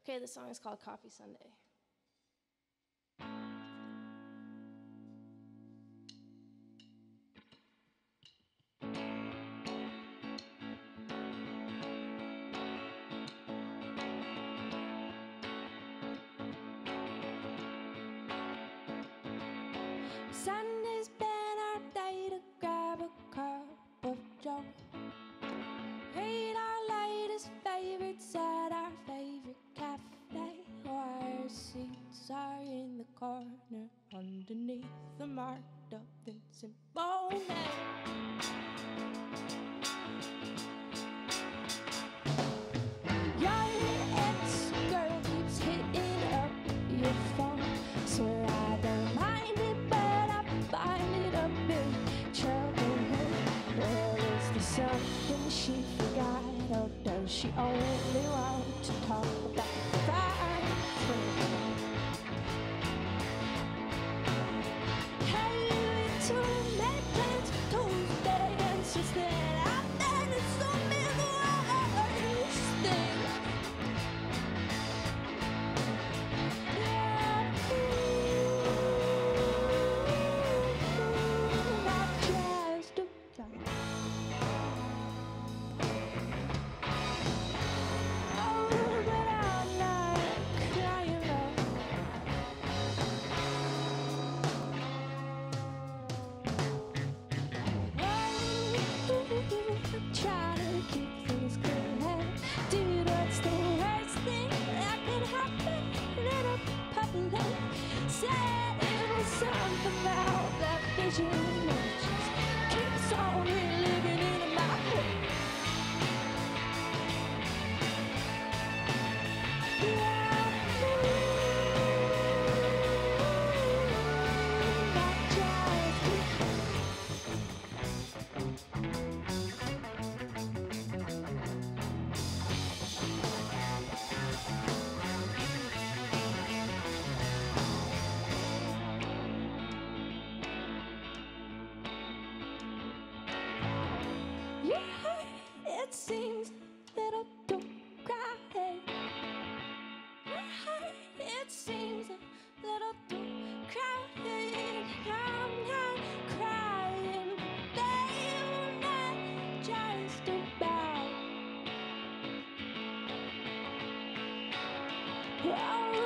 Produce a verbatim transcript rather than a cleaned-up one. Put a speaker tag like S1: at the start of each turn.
S1: Okay, this song is called Coffee Sundae. Sunday's been our day to grab a cup of joe. Read our latest favorites at our favorite cafe. Our seats are in the corner underneath the marked up Vincent Bonet. Your ex-girl keeps hitting up your phone. Swear I don't mind it, but I find it a bit trouble. Well, is there something she forgot, or does she only want to talk about the fire? Hey, we two made plans for Tuesday, and since then I've done so many worse things. Yeah, ooh, not just about. Oh, but I'm not crying out. Oh, try to keep things clean. Dude, what's the worst thing that could happen in a public? Said it was something about that vision that just keeps on reliving in my head. Yeah, not just your heart, it seems a little too crowded. Your heart, it seems a little too crowded. I'm not crying, babe, not just about. Oh,